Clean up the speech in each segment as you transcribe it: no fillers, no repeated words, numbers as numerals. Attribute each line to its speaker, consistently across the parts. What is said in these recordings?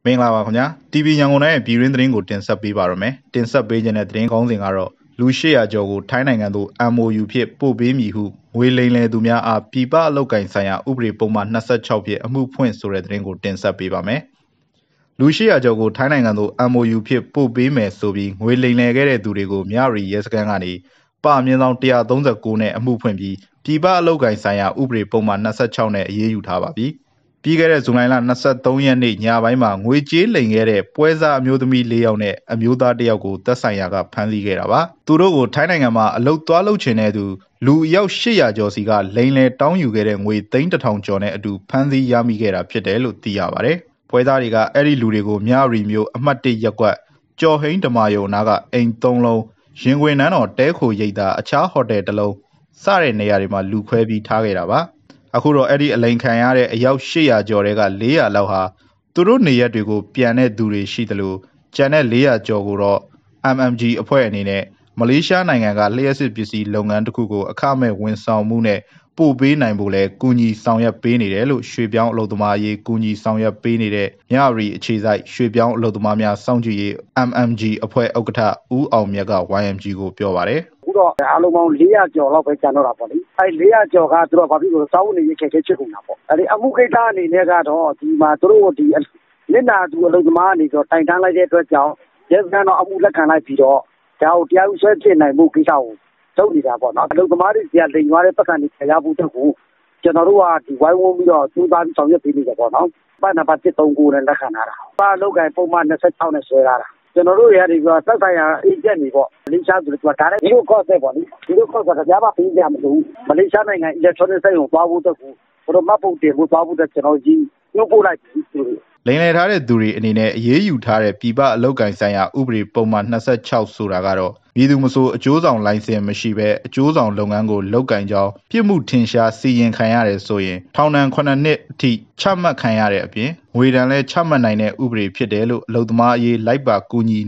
Speaker 1: မင်္ဂလာပါခင်ဗျာ TV ရန်ကုန်တိုင်းပြည်တွင်းသတင်းကိုတင်ဆက်ပေးပါရမယ်တင်ဆက်ပေးခြင်းတဲ့သတင်းကောင်းစဉ်ကတော့လူ800ကျော်ကိုထိုင်းနိုင်ငံသို့ MOU ဖြင့်ပို့ပေးမည်ဟုငွေလိမ်လည်သူများအားပြည်ပအလုပ်ကိုင်ဆိုင်ရာဥပဒေပုံမှန်26ဖြင့်အမှုဖွင့်ဆိုတဲ့သတင်းကိုတင်ဆက်ပေးပါမယ်လူ800ကျော်ကိုထိုင်းနိုင်ငံသို့ MOU ဖြင့်ပို့ပေးမယ်ဆိုပြီးငွေလိမ်လည်ခဲ့တဲ့သူတွေကိုမြရီရဲစခန်းကနေပမြင့်ဆောင်139နဲ့အမှုဖွင့်ပြီးပြည်ပအလုပ်ကိုင်ဆိုင်ရာဥပဒေပုံမှန်26နဲ့အရေးယူထားပါပြီပြီးခဲ့တဲ့ဇွန်လ23ရက်နေ့ညပိုင်းမှာငွေကြေးလိမ်ခဲ့တဲ့ပွဲစားအမျိုးသမီး4ယောက်နဲ့အမျိုးသား1ယောက်ကိုတပ်ဆိုင်ရာကဖမ်းဆီးခဲ့တာပါသူတို့ကိုထိုင်းနိုင်ငံမှာအလုပ်သွားလုပ်ချင်တဲ့သူလူအယောက်800ကျော်စီကလိမ်လည်တောင်းယူခဲ့တဲ့ငွေ3,000ကျော်နဲ့အတူဖမ်းဆီးရမိခဲ့တာဖြစ်တယ်လို့သိရပါတယ်ပွဲစားတွေကအဲ့ဒီလူတွေကိုမြရီမျိုးအမှတ်1ရပ်ကွက်ကျော်ဟိန်းဓမာယုံနာကအိမ်3လုံးရင်ခွင်နန်းတော်တဲခိုရိပ်သာအခြားဟိုတယ်1လုံးစတဲ့နေရာတွေမှာလူခွဲပြီးထားခဲ့တာပါအခုတော့အဲ့ဒီအလိမ်ခံရတဲ့အယောက်800ကျော်တွေက400လောက်ဟာသူတို့နေရက်တွေကိုပြန်တဲ့သူတွေရှိသလိုကျန်တဲ့400ကျော်ကိုတော့ MMG အဖွဲ့အနေနဲ့မလေးရှားနိုင်ငံကလျှက်စစ်ပစ္စည်းလုပ်ငန်းတစ်ခုကိုအခမဲ့ဝန်ဆောင်မှုနဲ့ပို့ပေးနိုင်ဖို့လဲကူညီဆောင်ရွက်ပေးနေတယ်လို့ရွှေပြောင်းအလုပ်သမားရေးကူညီဆောင်ရွက်ပေးနေတဲ့မြရီအခြေစိုက်ရွှေပြောင်းအလုပ်သမားများစောင့်ကြည့်ရေး MMG အဖွဲ့ဥက္ကဋ္ဌဦးအောင်မြတ်က YMG ကိုပြောပါတယ်
Speaker 2: အခုတော့အားလုံးပေါင်း400ကျော်လောက်ပဲကျန်တော့တာပေါ့လေအဲ400ကျော်ကသူတို့ဘာဖြစ်လို့စောင်းနေရခက်ခဲဖြစ်ကုန်တာပေါ့အဲဒီအမှုကိစ္စအနေနဲ့ကတော့ဒီမှာသူတို့ဒီလက်နာသူအလုပ်သမားအနေဆိုတိုင်တန်းလိုက်တဲ့အတွက်ကြောင့်ရဲစခန်းတော့အမှုလက်ခံလိုက်ပြီးတော့ဒါကိုတရားဥဆွဲဖြစ်နိုင်မှုကိစ္စကိုလုပ်နေတာပေါ့နော်အလုပ်သမားတွေကြီးကလိမ်သွားတဲ့ပတ်စံတွေခရဖို့တက်ကိုကျွန်တော်တို့ကဒီဝိုင်းဝန်းပြီးတော့စူးစမ်းဆောင်ရွက်ပေးနေတယ်ပေါ့နော်ပတ်နံပါတ်139နဲ့လက်ခံထားတာပါလောက်ကပုံမှန်26နဲ့ဆွဲထားတာကျွန်တော်တို့ရတဲ့ကသက်ဆိုင်ရာအေဂျင့်တွေပေါ့မလေးရှားသူတို့ကဒါလည်းဒီလိုကော့ဆက်ပေါ့လေဒီလိုကော့ဆက်တရားပါပေးကြမလို့မလေးရှားနိုင်ငံ electronic စိတ်ကိုသွားဖို့တက်ကိုဘယ်တော့မှပုံတင်ဖို့သွားဖို့တက်ကျွန်တော်ကြီးညှို့ပို့လိုက်ပြီသူတို့
Speaker 1: လိမ်လည်ထားတဲ့သူတွေအနေနဲ့အရေးယူထားတဲ့ပြည်ပအလုပ်ကိုင်ဆိုင်ရာဥပဒေပုံမှန်26ဆိုတာကတော့မည်သူမဆိုအကျိုးဆောင်လိုင်စင်မရှိဘဲအကျိုးဆောင်လုပ်ငန်းကိုလုပ်ကင်ကြောင်းပြစ်မှုထင်ရှားစီရင်ခံရတယ်ဆိုရင်ထောင်ဒဏ်9နှစ်အထိချမှတ်ခံရတဲ့အပြင်ငွေဒဏ်လည်းချမှတ်နိုင်တဲ့ဥပဒေဖြစ်တယ်လို့အလုပ်သမားအရေးလိုက်ပါကူညီ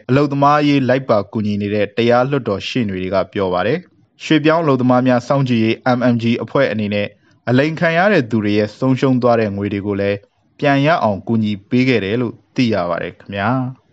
Speaker 1: နေတဲ့တရားလွှတ်တော်ရှေ့နေတွေကပြောပါတယ်ရွှေပြောင်းအလုပ်သမားများစောင့်ကြည့်ရေး MMG အဖွဲ့အနေနဲ့အလိမ်ခံရတဲ့သူတွေရဲ့ဆုံးရှုံးသွားတဲ့ငွေတွေကိုလည်းပြန်ရအောင်ကူညီပေးခဲ့တယ်လို့သိရပါတယ်ခင်ဗျာ